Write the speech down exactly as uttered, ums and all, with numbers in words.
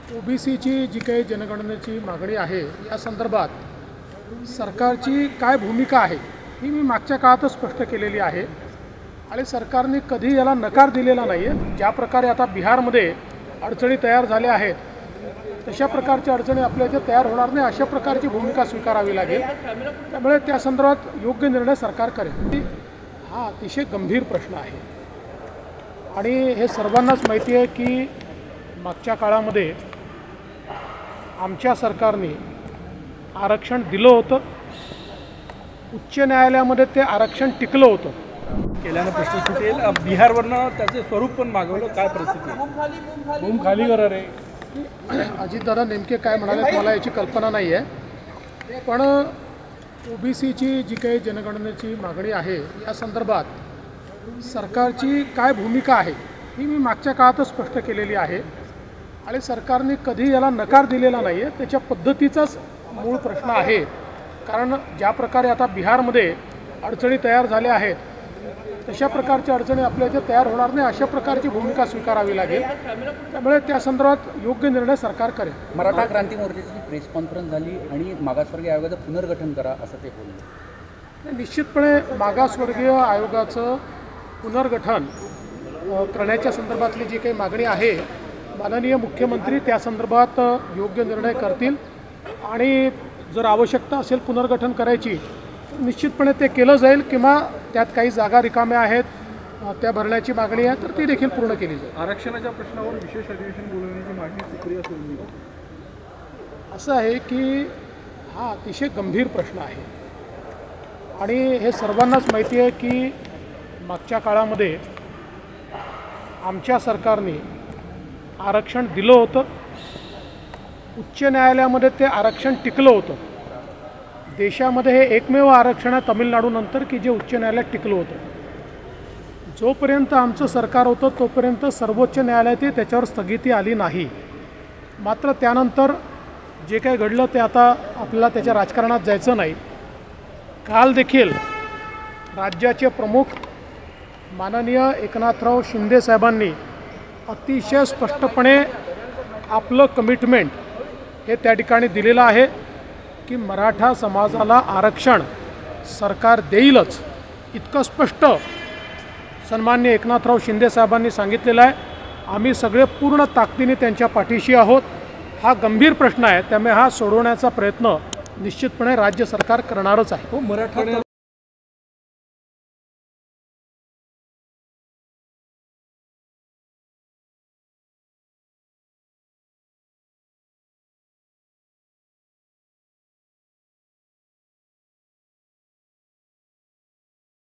ओबीसीची जी काही जनगणनेची मागणी आहे या संदर्भात सरकारची काय भूमिका आहे ही मी मागच्या काळातच स्पष्ट केलेली आहे आणि सरकारने कधी याला नकार दिलेला नाही आहे। ज्या प्रकारे आता बिहारमध्ये अडचणी तयार झाल्या आहेत तशा प्रकारच्या अडचणी आपल्या इथे तयार होणार नाही अशा प्रकारची भूमिका स्वीकारावी लागेल। त्यामुळे त्या संदर्भात योग्य निर्णय सरकार करेल। हा अतिशय गंभीर प्रश्न आहे आणि हे सर्वांनाच माहिती आहे की मागच्या काळामध्ये आमच्या सरकारने आरक्षण दिलं होतं, उच्च न्यायालयामध्ये ते आरक्षण टिकलं होतं। केल्यानं प्रश्न सुटेल। बिहारवरनं त्याचे स्वरूप पण मागवलं, काय परिस्थिती आहे? बूम खाली करा रे। अजितदादा नेमके काय म्हणाले मला याची कल्पना नाही आहे, पण ओबीसीची जी काही जनगणनेची मागणी आहे या संदर्भात सरकारची काय भूमिका आहे ही मी मागच्या काळातच स्पष्ट केलेली आहे आणि सरकारने कधी याला नकार दिलेला नाही आहे। त्याच्या पद्धतीचाच मूळ प्रश्न आहे, कारण ज्या प्रकारे आता बिहारमध्ये अडचणी तयार झाल्या आहेत तशा प्रकारच्या अडचणी आपल्या इथे तयार होणार नाही अशा प्रकारची भूमिका स्वीकारावी लागेल। त्यामुळे त्या संदर्भात योग्य निर्णय सरकार करेल। मराठा क्रांती मोर्चाची प्रेस कॉन्फरन्स झाली आणि मागासवर्गीय आयोगाचं पुनर्गठन करा असं ते बोलले। निश्चितपणे मागासवर्गीय आयोगाचं पुनर्गठन करण्याच्या संदर्भातली जी काही मागणी आहे माननीय मुख्यमंत्री त्या संदर्भात योग्य निर्णय करतील आणि जर आवश्यकता असेल पुनर्गठन करायची निश्चितपणे ते केलं जाईल किंवा त्यात काही जागा रिकाम्या आहेत त्या भरण्याची मागणी आहे तर ती देखील पूर्ण केली जाईल। आरक्षणाच्या प्रश्नावर विशेष अधिवेशन बोलवण्याची मागणी सुप्रिया सुळे असं आहे की हा अतिशय गंभीर प्रश्न आहे आणि हे सर्वांनाच माहिती आहे की मागच्या काळामध्ये आमच्या सरकारने आरक्षण दिलं होतं, उच्च न्यायालयामध्ये ते आरक्षण टिकलं होतं। देशामध्ये हे एकमेव आरक्षण आहे तमिळनाडूनंतर की जे उच्च न्यायालयात टिकलं होतं। जोपर्यंत आमचं सरकार होतं तोपर्यंत सर्वोच्च न्यायालयातही त्याच्यावर स्थगिती आली नाही। मात्र त्यानंतर जे काही घडलं ते आता आपल्याला त्याच्या राजकारणात जायचं नाही। काल देखील राज्याचे प्रमुख माननीय एकनाथराव शिंदे साहेबांनी अतिशय स्पष्टपणे आपलं कमिटमेंट हे त्या ठिकाणी दिलेलं आहे की मराठा समाजाला आरक्षण सरकार देईलच, इतकं स्पष्ट सन्माननीय एकनाथराव शिंदे साहेबांनी सांगितलेलं आहे। आम्ही सगळे पूर्ण ताकदीने त्यांच्या पाठीशी आहोत। हा गंभीर प्रश्न आहे, त्यामुळे हा सोडवण्याचा प्रयत्न निश्चितपणे राज्य सरकार करणारच आहे। मराठा